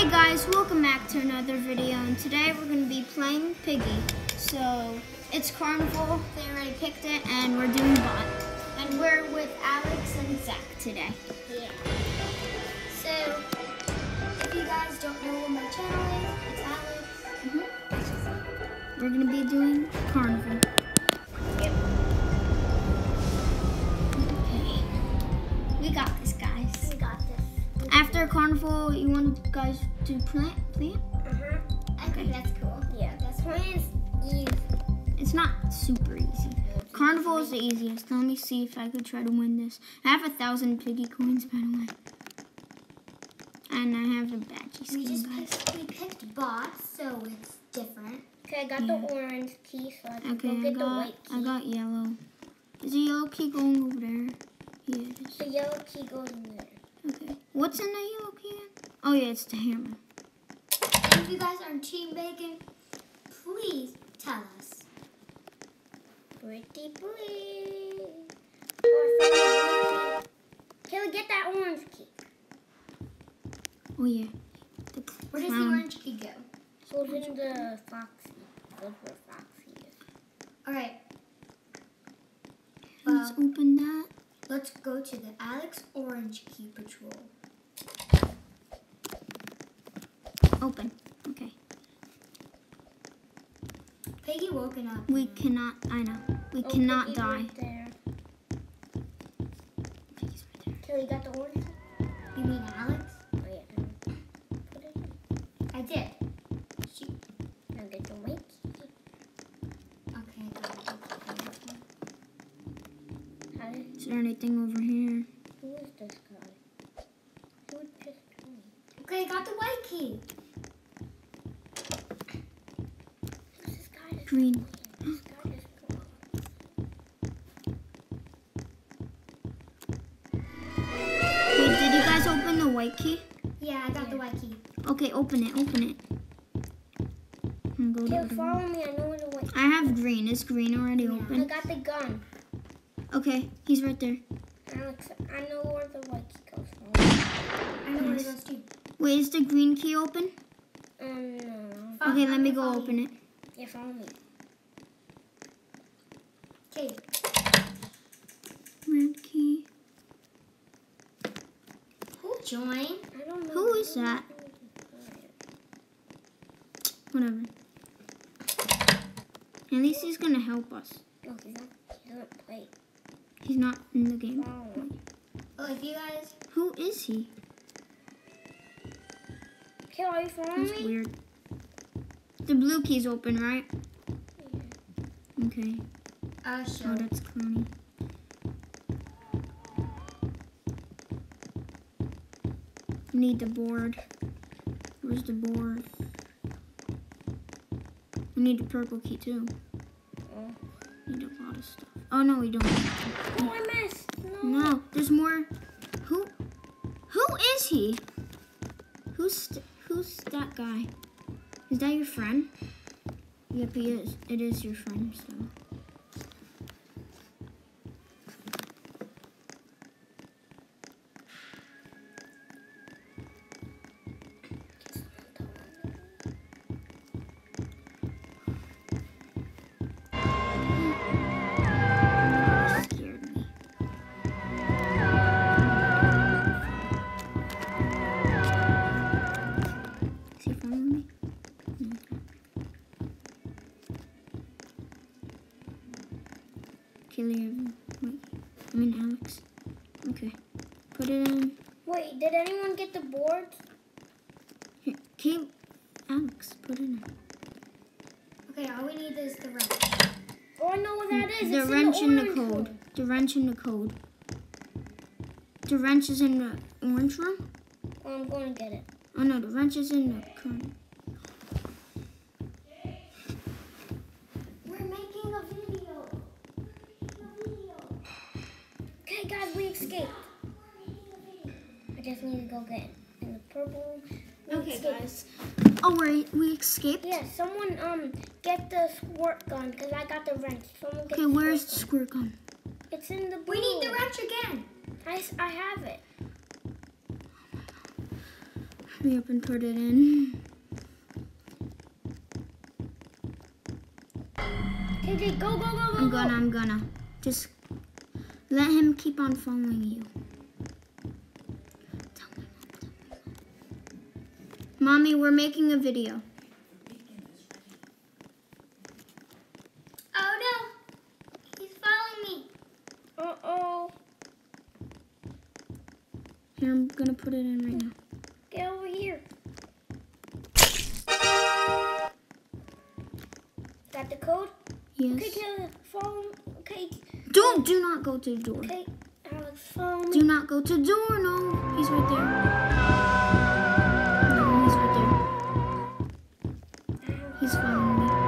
Hey guys, welcome back to another video, and today we're going to be playing Piggy. So, it's Carnival, they already picked it, and we're doing bot. And we're with Alex and Zach today. Yeah. So, if you guys don't know what my channel is, it's Alex. We're going to be doing Carnival. Yep. Okay. We got this, guys. We got this. After Carnival, you want guys to play it? I think that's cool. Yeah, this one is easy. It's not super easy. Carnival is the easiest. Let me see if I could try to win this. I have 1,000 piggy coins, by the way. And I have a badgie skin, We picked bots, so it's different. Okay, I got the orange key, so I can Okay, go get the white key. I got yellow. Is the yellow key going over there? Yeah, it is. The yellow key goes in there. Okay. What's in the yellow key again? Oh yeah, it's the hammer. And if you guys are Team Bacon, please tell us. Pretty please. Or Kayla, get that orange key. Oh yeah. The Where does the clown. orange key go? Goes in the Foxy. Goes where Foxy is. Alright, Let's open that. let's go to the Alex Orange Key Patrol. Open. Okay. Peggy woken up. We cannot. I know. We Oh, cannot Piggy's die. Right there. Piggy's right there. Kayla, you got the orange key? You mean Alex? Oh yeah. Put it in. I did. Shoot. Now get the white key. Okay, I got it. How did, Is there anything over here? who is this guy? Who just joined? Okay, I got the white key. Who's this guy? Green. This guy is cool. Wait, did you guys open the white key? Yeah, I got the white key. Okay, open it. Open it. And go to Kayla, the- follow me. I know where the white I have green. Is green already Yeah. I open? got the gun. Okay, he's right there. Alex, I know where the white key goes from. I know where it goes to. Wait, is the green key open? No. Okay, let me go open it. Yeah, follow me. Okay, Red key. who joined? I don't know. Who is that? Whatever. At least he's gonna help us. No, he doesn't play. He's not in the game. Follow. Oh, if you guys, Who is he? Okay, are you following That's me? weird. The blue key's open, right? Okay. Oh, sure. that's Clowny. Need the board. Where's the board? We need the purple key too. Oh. Need a lot of stuff. Oh no, we don't. Oh, I missed. No. No, there's more. Who is he? Who's that guy? Is that your friend? Yep, he is. It is your friend. So. Scared me. Is he following me? No, he's not. Killian, wait, I mean Alex. Okay, put it in. Wait, did anyone get the board? Here, Alex, put it in. Okay, all we need is the wrench. Oh, I know what that is. The It's wrench in in the the orange code. one. The wrench in the code. The wrench is in the orange room? Oh, I'm going to get it. Oh no, the wrench is in the code. We're making a video. Okay, guys, we escaped. I just need to go get in the purple. We escaped. Oh, we escaped? Yeah, someone get the squirt gun because I got the wrench. Someone get Okay, the where's the squirt squirt gun? gun. It's in the blue. We need the wrench again. I have it. Hurry up and put it in. Okay, go. I'm gonna. Just let him keep on following you. Mommy, we're making a video. Oh no! He's following me. Uh-oh. Here, I'm gonna put it in right now. Get over here. Got the code? Yes. Okay, Caleb, follow me. Okay. Do not go to the door. Okay, Alex, follow me. Do not go to the door. No, he's right there. No, he's right there. He's following me.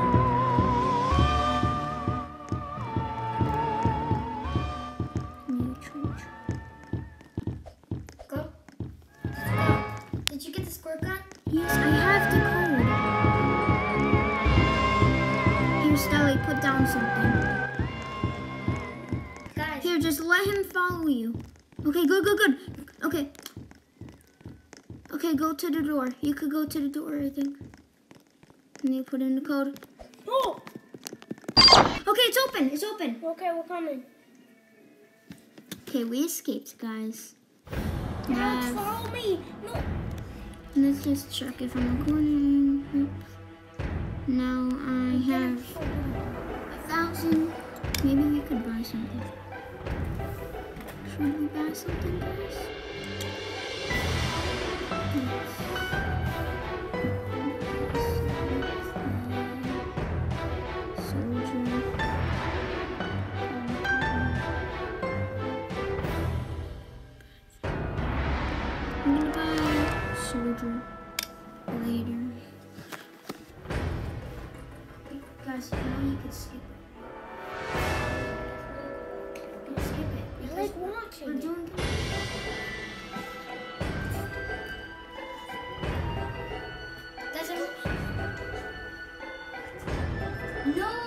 New trench. Go. Did you get the squirt gun? Yes, I have the code. Here, Stelly, put down something. Guys. Here, just let him follow you. Okay, good. Okay, go to the door. You could go to the door, I think. And you put in the code. Oh! Okay, it's open. Okay, we're coming. Okay, we escaped, guys. Alex, Now, follow me. No. let's just check if I'm recording. Oops. Now I have 1,000. Maybe we could buy something. Should we buy something, guys? Soldier. I'm gonna buy soldier later. Guys, now you can skip it. Skip it. I like watching. We're doing good. Guys, no!